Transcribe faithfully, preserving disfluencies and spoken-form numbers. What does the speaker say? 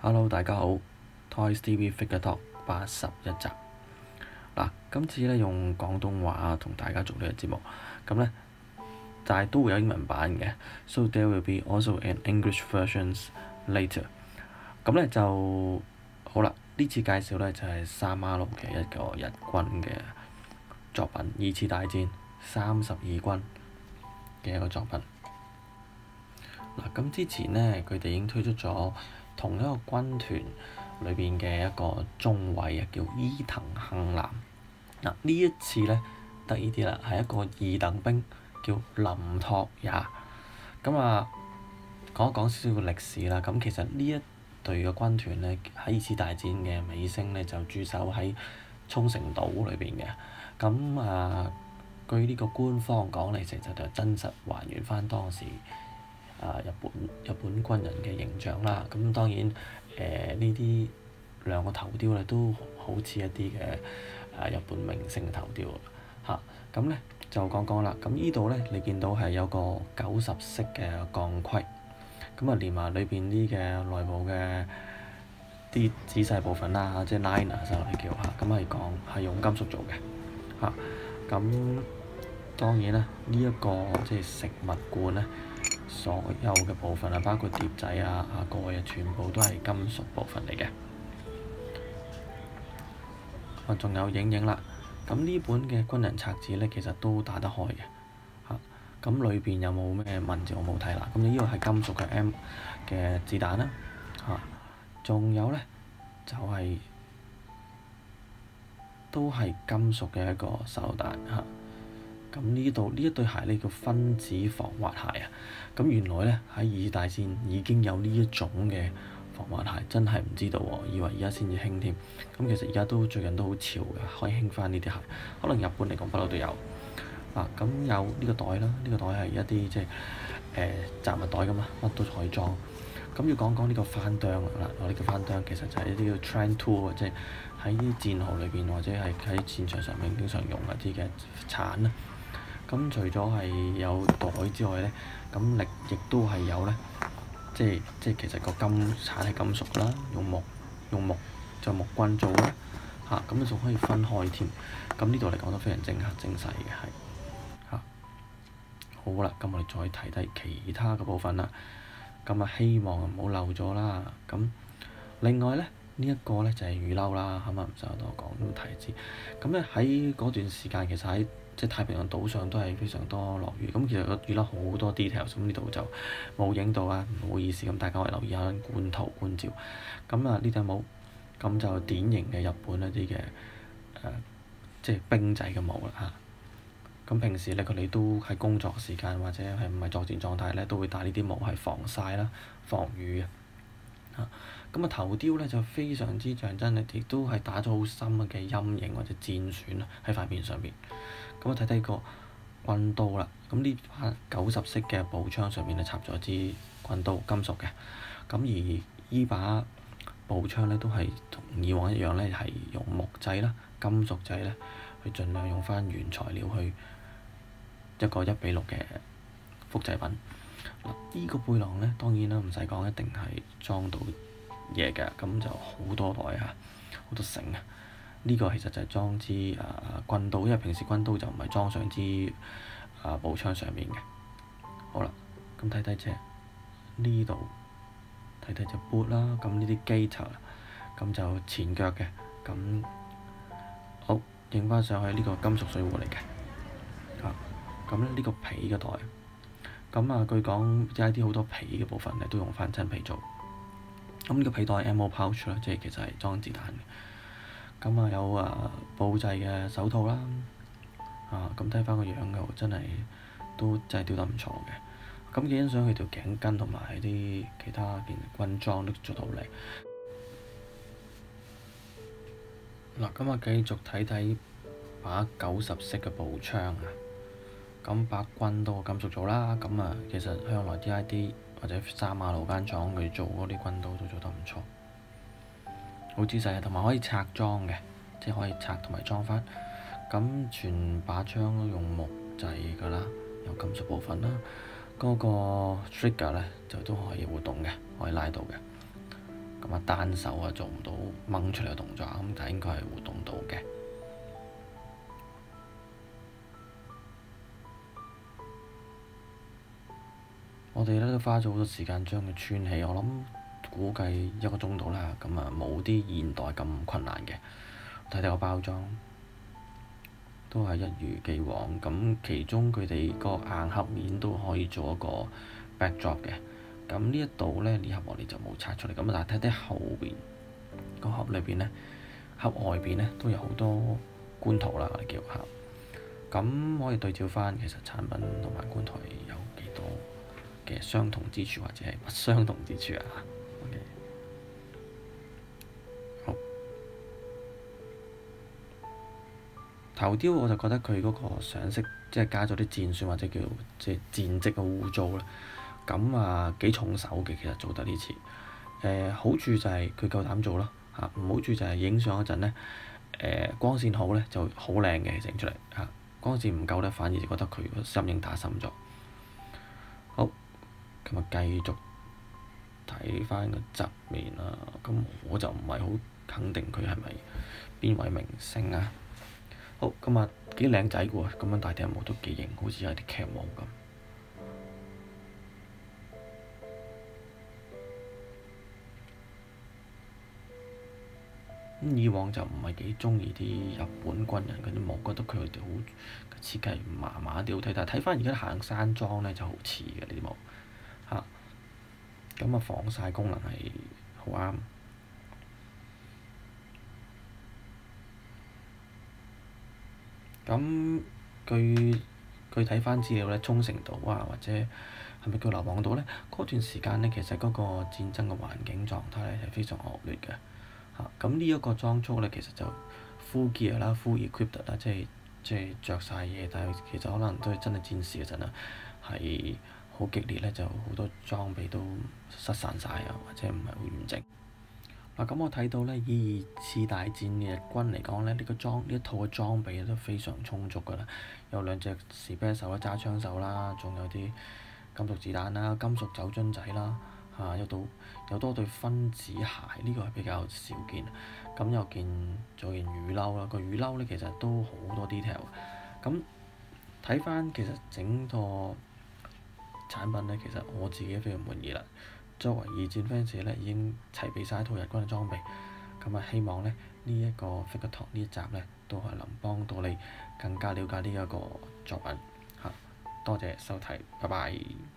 Hello，大家好 ，Toys T V Figure Talk 八十一集。嗱，今次咧用廣東話同大家做呢個節目，咁咧但係都會有英文版嘅，so there will be also an English versions later。咁咧就好啦，呢次介紹咧就係三馬路嘅一個日軍嘅作品，二次大戰三十二軍嘅一個作品。嗱，咁之前呢，佢哋已經推出咗同一個軍團裏邊嘅一個中尉啊，叫伊藤幸男。嗱，呢一次呢，得意啲啦，係一個二等兵，叫林拓也。咁啊，講一講少少嘅歷史啦。咁其實呢一隊嘅軍團呢，喺二次大戰嘅尾聲呢，就駐守喺沖繩島裏邊嘅。咁啊，據呢個官方講嚟，其實就真實還原翻當時。啊！日本日本軍人嘅形象啦，咁當然誒呢啲兩個頭雕咧都好似一啲嘅啊日本明星嘅頭雕嚇。咁、啊、咧就講講啦。咁呢度咧你見到係有個九十式嘅鋼盔，咁啊連埋裏邊啲嘅內部嘅啲仔細部分啦，即係 liner 就嚟叫嚇，咁係講係用金屬做嘅嚇。咁、啊、當然啦，呢、這、一個即係食物罐咧。所有嘅部分啊，包括碟仔啊、啊蓋啊，全部都係金屬部分嚟嘅。啊，仲有影影啦。咁呢本嘅軍人冊子咧，其實都打得開嘅。嚇、啊，咁裏邊有冇咩文字我冇睇啦。咁呢個係金屬嘅 M 嘅子彈啦。嚇、啊，仲有咧就係、是、都係金屬嘅一個手彈嚇。咁呢度呢一對鞋呢叫分子防滑鞋啊！咁原來咧喺二次大戰已經有呢一種嘅防滑鞋，真係唔知道喎，以為而家先至興添。咁其實而家都最近都好潮嘅，可以興翻呢啲鞋。可能日本嚟講不嬲都有啊。咁有呢個袋啦，呢、呢個袋係一啲即係誒雜物袋咁啊，乜都可以裝。咁要講講呢個翻釘啦，我呢個翻釘其實就係一啲叫 train tool 啊，即係喺啲戰壕裏邊或者係喺戰場上面經常用一啲嘅鏟啦。咁除咗係有袋之外咧，咁力亦都係有咧，即係即係其實個金鏟係金屬㗎啦，用木用木就木棍做啦，嚇咁仲可以分開添。咁呢度嚟講都非常精黑精細嘅，係嚇、啊。好啦，咁我哋再睇睇其他嘅部分啦。咁啊，希望唔好漏咗啦。咁另外咧，呢、這、一個咧就係雨褸啦，咁啊唔使我多講都睇知。咁咧喺嗰段時間，其實喺即係太平洋島上都係非常多落雨，咁其實個雨褸好多 details，咁呢度就冇影到啊，唔好意思，咁大家可以留意下觀圖觀照。咁啊呢頂帽，咁就典型嘅日本一啲嘅誒，即係兵仔嘅帽啦嚇。咁平時咧佢哋都喺工作時間或者係唔係作戰狀態咧，都會戴呢啲帽係防曬啦、防雨嘅嚇。咁啊頭雕咧就非常之象真，亦都係打咗好深嘅陰影或者戰損啊喺塊面上邊。咁我睇睇個軍刀啦，咁呢把九十式嘅步槍上面咧插咗支軍刀，金屬嘅。咁而依把步槍咧都係同以往一樣咧，係用木製啦、金屬製咧，去盡量用翻原材料去一個一比六嘅複製品。嗱，依個背囊咧當然啦，唔使講，一定係裝到嘢嘅，咁就好多袋啊，好多繩啊。呢個其實就係裝支誒、呃、軍刀，因為平時軍刀就唔係裝上支誒、呃、步槍上面嘅。好啦，咁睇睇隻呢度，睇睇隻 boot 啦，咁呢啲 gaiter，咁就前腳嘅，咁好影翻上去呢個金屬水壺嚟嘅。啊，咁咧呢個皮嘅袋，咁啊據講即係啲好多皮嘅部分咧都用翻真皮做。咁呢個皮袋 ammo pouch 啦，即係其實係裝子彈嘅。咁啊有啊布製嘅手套啦，啊咁睇翻個樣又真係都真係雕得唔錯嘅。咁幾欣賞佢條頸巾同埋啲其他件軍裝都做到嚟。嗱，咁啊繼續睇睇把九十式嘅步槍啊。咁把軍刀金屬做啦，咁啊其實向來 D I D 或者三馬路間廠佢做嗰啲軍刀都做得唔錯。好仔細啊，同埋可以拆裝嘅，即係可以拆同埋裝翻。咁全把槍都用木製㗎啦，有金屬部分啦。嗰、那個 trigger 咧就都可以活動嘅，可以拉到嘅。 咁啊單手啊做唔到掹出嚟嘅動作，咁但係應該係活動到嘅。我哋咧都花咗好多時間將佢穿起，我諗估計一個鐘度啦。咁啊冇啲現代咁困難嘅。睇睇個包裝都係一如既往。咁其中佢哋個硬盒面都可以做一個 backdrop 嘅。咁呢一度咧，呢盒我哋就冇拆出嚟。咁但係睇睇後邊個盒裏邊咧，盒外邊咧都有好多觀圖啦，我哋叫盒。咁可以對照翻其實產品同埋觀圖有幾多嘅相同之處或者係不相同之處啊。OK，好。頭雕我就覺得佢嗰個上色即係加咗啲箭蒜或者叫即係箭跡嘅污糟啦。咁啊幾重手嘅，其實做得呢次。誒、呃、好處就係佢夠膽做咯嚇，唔好處就係影相嗰陣咧，誒光線好咧就好靚嘅整出嚟嚇，光線唔夠咧反而就覺得佢個陰影打深咗。好。咁啊，繼續睇翻個側面啦。咁我就唔係好肯定佢係咪邊位明星啊。好，咁啊幾靚仔嘅喎，咁樣戴頂帽都幾型，好似有啲劇帽咁。咁以往就唔係幾中意啲日本軍人嗰啲帽，覺得佢哋好設計麻麻地好睇。但係睇翻而家行山裝咧就好似嘅呢啲帽嚇。咁啊，防曬功能係好啱。咁據據睇翻資料咧，沖繩島啊，或者係咪叫硫磺島咧？嗰段時間咧，其實嗰個戰爭嘅環境狀態咧係非常惡劣嘅嚇。咁呢一個裝束咧，其實就 full gear 啦，full equipped 啦，即係即係着晒嘢，但係其實可能都係真係戰士嗰陣啊，係好激烈咧，就好多裝備都失散晒啊，或者唔係好完整。嗱，咁我睇到咧，以二次大戰嘅日軍嚟講咧，呢個裝呢一套嘅裝備都非常充足㗎啦，有兩隻士啤手啦、揸槍手啦，仲有啲金屬子彈啦、金屬酒樽仔啦，嚇有到有多對分子鞋，呢個係比較少見。咁有件仲有件雨褸啦，個雨褸咧其實都好多 detail。咁睇翻其實整個產品咧，其實我自己非常滿意啦。作為二戰 fans 咧，已經齊備晒一套日軍嘅裝備。咁啊，希望咧呢一個 Figure Talk 呢一集咧，都係能幫到你更加了解呢一個作品嚇。多謝收睇，拜拜。